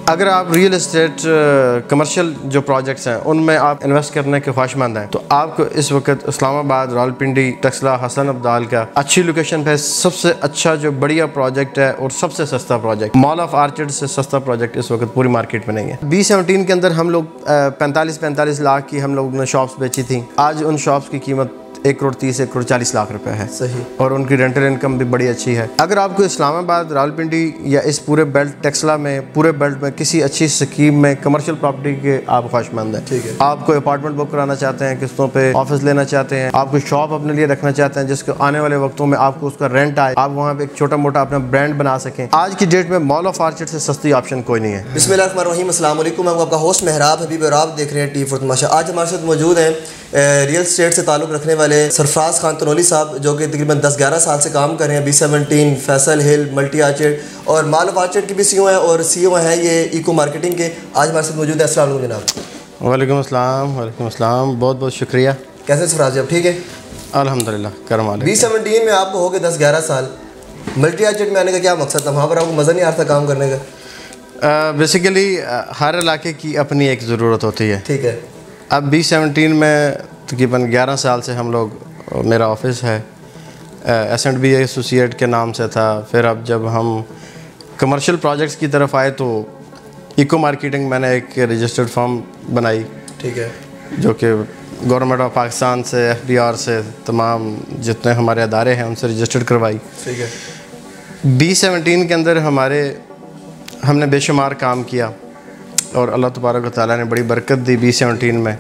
अगर आप real estate commercial जो प्रोजेक्ट्स हैं उनमें आप इन्वेस्ट करने के ख्वाहिशमंद हैं तो आपको इस वक्त इस्लामाबाद, रावलपिंडी, टक्सला, हसन अब्दाल का अच्छी लोकेशन पे सबसे अच्छा जो बढ़िया प्रोजेक्ट है और सबसे सस्ता प्रोजेक्ट मॉल ऑफ आर्चिड से सस्ता प्रोजेक्ट इस वक्त पूरी मार्केट में नहीं है। B17 के अंदर हम लोग 45 लाख की हम लोग ने शॉप्स बेची थी। आज उन शॉप्स की कीमत 1,30 1,40 लाख रुपए है। सही। और उनकी रेंटल इनकम भी बड़ी अच्छी है। अगर आपको इस्लामाबाद, रावलपिंडी या इस पूरे बेल्ट टक्सला में पूरे बेल्ट में किसी अच्छी स्कीम में कमर्शियल प्रॉपर्टी के आप ख्वाहिशमंद हैं, ठीक है, आप कोई अपार्टमेंट बुक कराना चाहते हैं, किस्तों पे ऑफिस लेना चाहते हैं, आप कोई शॉप अपने लिए रखना चाहते हैं जिसको आने वाले वक्तों में आपको उसका रेंट आए, आप वहाँ पे एक छोटा मोटा अपना ब्रांड बना सकें, आज की डेट में मॉल ऑफ आर्चिड से सस्ती ऑप्शन कोई नहीं है। बिस्मिल्लाहिर्रहमानिर्रहीम, अस्सलाम वालेकुम। मैं आपका होस्ट मेहराब हबीब और आप देख रहे हैं टी फॉर तमाशा। आज हमारे साथ मौजूद हैं रियल एस्टेट से ताल्लुक़ रखने वाले सरफराज खान तनोली साहब, जो कि तकरीबन 10-11 साल से काम कर रहे हैं। B17, फैसल हिल, मल्टी आर्चिड और मॉल ऑफ आर्चिड के भी CEO हैं और CEO हैं ये इको मार्केटिंग के। आज हमारे साथ मौजूद है। अस्सलाम वालेकुम जनाब। वालेकुम अस्सलाम, बहुत बहुत शुक्रिया। कैसे सरफराज जी, आप ठीक है? अल्हम्दुलिल्लाह, करम वाले। B17 में आपको हो गए 10-11 साल। मल्टी आर्चिड में आने का क्या मकसद था? वहाँ पर आपको मज़ा नहीं आ रहा था काम करने का? बेसिकली हर इलाके की अपनी एक ज़रूरत होती है, ठीक है। अब B17 में तकरीबन 11 साल से हम लोग, मेरा ऑफिस है, S&B एसोसिएट के नाम से था। फिर अब जब हम कमर्शियल प्रोजेक्ट्स की तरफ आए तो इको मार्केटिंग मैंने एक रजिस्टर्ड फर्म बनाई, ठीक है, जो कि गवर्नमेंट ऑफ पाकिस्तान से, FBR से, तमाम जितने हमारे अदारे हैं उनसे रजिस्टर्ड करवाई, ठीक है। B17 के अंदर हमने बेशुमार काम किया और अल्लाह तबारक व तआला ने बड़ी बरकत दी B17 में।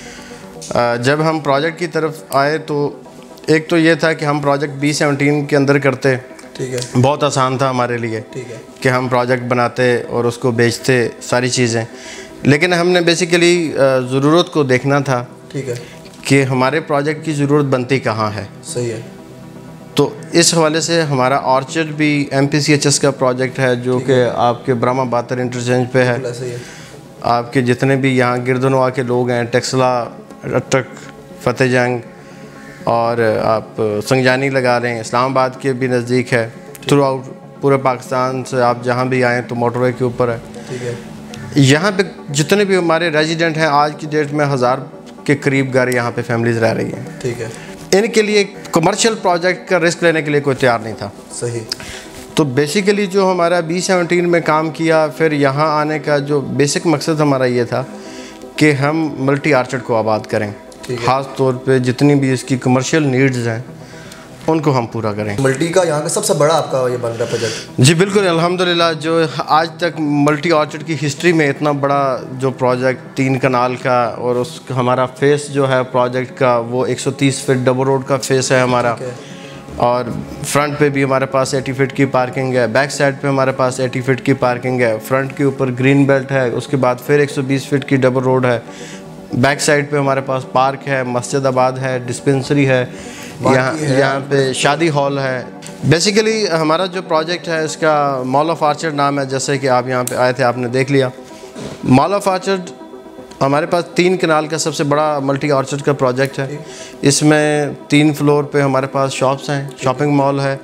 जब हम प्रोजेक्ट की तरफ आए तो एक तो ये था कि हम प्रोजेक्ट B17 के अंदर करते, ठीक है, बहुत आसान था हमारे लिए, ठीक है, कि हम प्रोजेक्ट बनाते और उसको बेचते सारी चीज़ें। लेकिन हमने बेसिकली ज़रूरत को देखना था, ठीक है, कि हमारे प्रोजेक्ट की ज़रूरत बनती कहाँ है। सही है। तो इस हवाले से हमारा ऑर्चिड भी MPCHS का प्रोजेक्ट है जो कि आपके ब्रह्मा बातर इंटरचेंज पे है। आपके जितने भी यहाँ गिरदनवा के लोग हैं, टक्सला, अटक, फतेह जंग और आप संगजानी लगा रहे हैं, इस्लामाबाद के भी नज़दीक है। थ्रू आउट पूरे पाकिस्तान से आप जहाँ भी आएँ तो मोटरवे के ऊपर है, ठीक है। यहाँ पे जितने भी हमारे रेजिडेंट हैं आज की डेट में 1000 के करीब घर यहाँ पे फैमिलीज़ रह रही हैं, ठीक है। इनके लिए कमर्शियल प्रोजेक्ट का रिस्क लेने के लिए कोई तैयार नहीं था। सही। तो बेसिकली जो हमारा B17 में काम किया, फिर यहाँ आने का जो बेसिक मकसद हमारा ये था कि हम मल्टी आर्चिड को आबाद करें, ख़ास तौर पे जितनी भी इसकी कमर्शियल नीड्स हैं उनको हम पूरा करें। मल्टी का यहाँ का सबसे बड़ा आपका ये बन रहा प्रोजेक्ट? जी बिल्कुल, अल्हम्दुलिल्लाह। जो आज तक मल्टी आर्चिड की हिस्ट्री में इतना बड़ा जो प्रोजेक्ट 3 कनाल का और उस हमारा फेस जो है प्रोजेक्ट का वो 130 फीट डबल रोड का फेस है हमारा, और फ्रंट पे भी हमारे पास 80 फीट की पार्किंग है, बैक साइड पे हमारे पास 80 फीट की पार्किंग है, फ्रंट के ऊपर ग्रीन बेल्ट है, उसके बाद फिर 120 फीट की डबल रोड है, बैक साइड पे हमारे पास पार्क है, मस्जिद आबाद है, डिस्पेंसरी है, यहाँ पे शादी हॉल है। बेसिकली हमारा जो प्रोजेक्ट है इसका मॉल ऑफ आर्चिड नाम है। जैसे कि आप यहाँ पे आए थे, आपने देख लिया। मॉल ऑफ आर्चिड हमारे पास 3 कनाल का सबसे बड़ा मल्टी आर्चिड का प्रोजेक्ट है। इसमें 3 फ्लोर पे हमारे पास शॉप्स हैं, शॉपिंग मॉल है,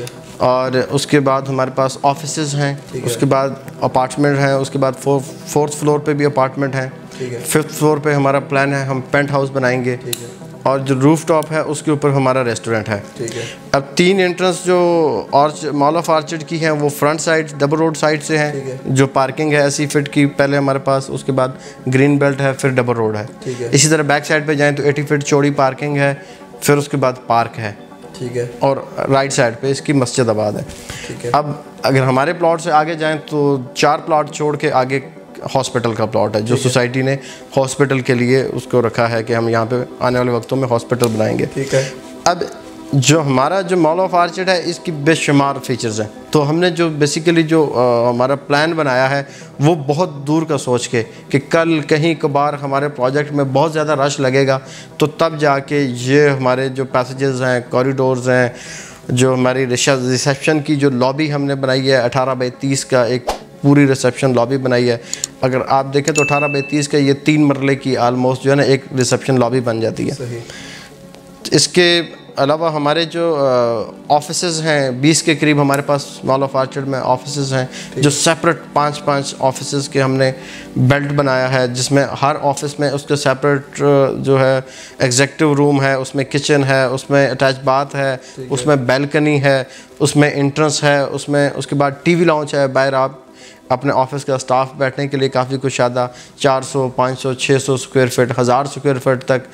और उसके बाद हमारे पास ऑफिसेज हैं, उसके बाद अपार्टमेंट हैं, उसके बाद 4th फ्लोर पे भी अपार्टमेंट हैं, 5th फ्लोर पे हमारा प्लान है हम पेंट हाउस बनाएंगे, और जो रूफ टॉप है उसके ऊपर हमारा रेस्टोरेंट है, ठीक है। अब 3 एंट्रेंस जो मॉल ऑफ आर्चिड की हैं वो front side double road side से हैं, जो पार्किंग है 80 फीट की पहले हमारे पास, उसके बाद ग्रीन बेल्ट है, फिर डबल रोड है, ठीक है। इसी तरह बैक साइड पे जाएं तो 80 फीट चौड़ी पार्किंग है, फिर उसके बाद पार्क है, ठीक है, और राइट साइड पे इसकी मस्जिद आबाद है, ठीक है। अब अगर हमारे प्लॉट से आगे जाएँ तो 4 प्लॉट छोड़ के आगे हॉस्पिटल का प्लॉट है, जो सोसाइटी ने हॉस्पिटल के लिए उसको रखा है कि हम यहाँ पे आने वाले वक्तों में हॉस्पिटल बनाएंगे, ठीक है। अब जो हमारा जो मॉल ऑफ आर्चिड है इसकी बेशुमार फीचर्स हैं। तो हमने जो बेसिकली जो हमारा प्लान बनाया है वो बहुत दूर का सोच के कि कल कहीं कभार हमारे प्रोजेक्ट में बहुत ज़्यादा रश लगेगा तो तब जाके ये हमारे जो पैसेजेस हैं, कॉरिडोर्स हैं, जो हमारी रिसेप्शन की जो लॉबी हमने बनाई है 18 बाई 30 का एक पूरी रिसेप्शन लॉबी बनाई है। अगर आप देखें तो 18 बाई 30 का ये 3 मरले की आलमोस्ट जो है ना एक रिसेप्शन लॉबी बन जाती है। सही। इसके अलावा हमारे जो ऑफिसेज हैं 20 के करीब हमारे पास मॉल ऑफ आर्चर्ड में ऑफिसेज हैं जो सेपरेट 5-5 ऑफिसेज के हमने बेल्ट बनाया है, जिसमें हर ऑफिस में उसके सेपरेट जो है एग्जेक्टिव रूम है, उसमें किचन है, उसमें अटैच बाथ है, उसमें बैल्कनी है, उसमें एंट्रेंस है, उसमें उसके बाद टीवी लाउंज है। बाहर आप अपने ऑफिस का स्टाफ बैठने के लिए काफ़ी कुछ ज़्यादा 400, 500, 600 स्क्वायर फीट, 1000 स्क्वायर फीट तक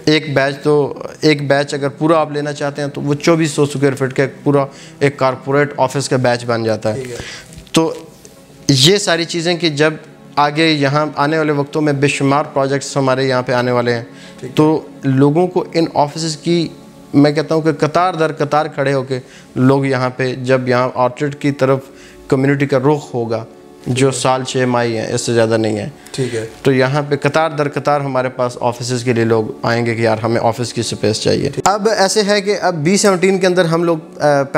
एक बैच अगर पूरा आप लेना चाहते हैं तो वो 2400 स्क्वायर फीट का पूरा एक कारपोरेट ऑफिस का बैच बन जाता है। तो ये सारी चीज़ें कि जब आगे यहाँ आने वाले वक्तों में बेशुमार प्रोजेक्ट्स हमारे यहाँ पे आने वाले हैं, तो लोगों को इन ऑफिस की मैं कहता हूँ कि कतार दर कतार खड़े होके लोग यहाँ पे जब यहाँ ऑर्चिड की तरफ कम्युनिटी का रुख होगा जो साल 6 माह है, इससे ज़्यादा नहीं है, ठीक है, तो यहाँ पे कतार दर कतार हमारे पास ऑफिस के लिए लोग आएंगे कि यार हमें ऑफिस की स्पेस चाहिए। अब ऐसे है कि अब B17 के अंदर हम लोग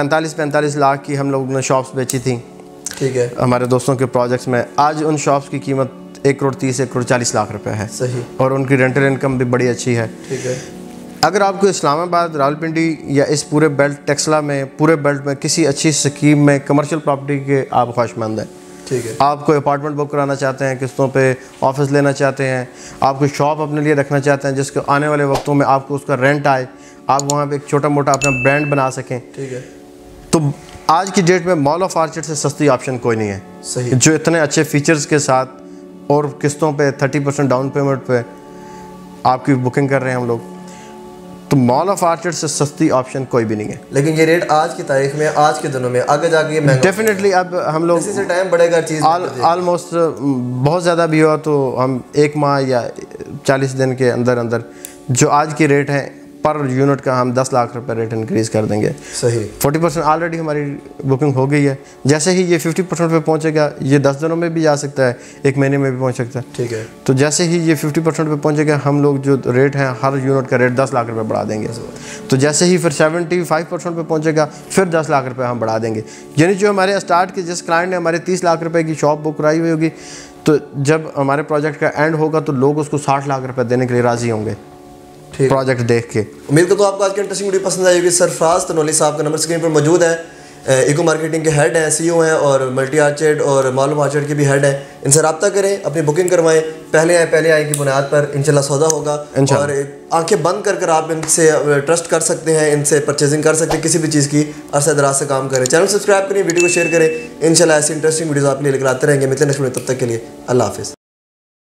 45 लाख की हम लोग ने शॉप्स बेची थी, ठीक है, हमारे दोस्तों के प्रोजेक्ट्स में। आज उन शॉप्स की कीमत 1 करोड़ 30, 1 करोड़ 40 लाख रुपए है, सही, और उनकी रेंटल इनकम भी बड़ी अच्छी है, ठीक है। अगर आपको इस्लामाबाद, रावलपिंडी या इस पूरे बेल्ट टेक्सला में पूरे बेल्ट में किसी अच्छी स्कीम में कमर्शियल प्रॉपर्टी के आप ख्वाहिशमंद हैं, ठीक है, आप कोई अपार्टमेंट बुक कराना चाहते हैं, किस्तों पे ऑफिस लेना चाहते हैं, आप कोई शॉप अपने लिए रखना चाहते हैं जिसको आने वाले वक्तों में आपको उसका रेंट आए, आप वहाँ पे एक छोटा मोटा अपना ब्रांड बना सकें, ठीक है, तो आज की डेट में मॉल ऑफ आर्चर्ड से सस्ती ऑप्शन कोई नहीं है, सही, जो इतने अच्छे फीचर्स के साथ और किस्तों पे 30% डाउन पेमेंट पे आपकी बुकिंग कर रहे हैं हम लोग। तो मॉल ऑफ आर्चर्ड से सस्ती ऑप्शन कोई भी नहीं है। लेकिन ये रेट आज की तारीख में, आज के दिनों में, आगे जाके डेफिनेटली अब हम लोग इसी से टाइम बढ़ेगा चीज़ ऑलमोस्ट बहुत ज़्यादा भी हुआ तो हम 1 माह या 40 दिन के अंदर अंदर जो आज की रेट है पर यूनिट का हम 10 लाख रुपए रेट इंक्रीज़ कर देंगे, सही। 40% ऑलरेडी हमारी बुकिंग हो गई है। जैसे ही ये 50% पे पहुंचेगा, ये 10 दिनों में भी जा सकता है, 1 महीने में भी पहुंच सकता है, ठीक है। तो जैसे ही ये 50% पे पहुंचेगा, हम लोग जो रेट है हर यूनिट का रेट 10 लाख रुपए बढ़ा देंगे। तो जैसे ही फिर 75% पे पहुँचेगा, फिर 10 लाख रुपये हम बढ़ा देंगे। यानी जो हमारे स्टार्ट के जिस क्लाइंट ने हमारे 30 लाख रुपये की शॉप बुक कराई हुई होगी, तो जब हमारे प्रोजेक्ट का एंड होगा तो लोग उसको 60 लाख रुपये देने के लिए राज़ी होंगे प्रोजेक्ट देख के। उम्मीद करता हूँ आपको आज की इंटरेस्टिंग वीडियो पसंद आएगी। सरफराज तनोली साहब का नंबर स्क्रीन पर मौजूद है, इको मार्केटिंग के हेड हैं, CEO हैं और मल्टी आर्चर्ड और मॉल ऑफ आर्चर्ड के भी हेड हैं। इनसे रब्ता करें, अपनी बुकिंग करवाएं, पहले आए की बुनियाद पर इंशाल्लाह सौदा होगा और आंखें बंद कर आप इनसे ट्रस्ट कर सकते हैं, इनसे परचेजिंग कर सकते हैं, किसी भी चीज़ की अरसा दराज से काम करें। चैनल सब्सक्राइब करें, वीडियो को शेयर करें, इंशाल्लाह ऐसी इंटरेस्टिंग वीडियोज़ आपके लिए लेकर आते रहेंगे। मिलते हैं नेक्स्ट वीडियो, तब तक के लिए अल्लाह हाफिज़।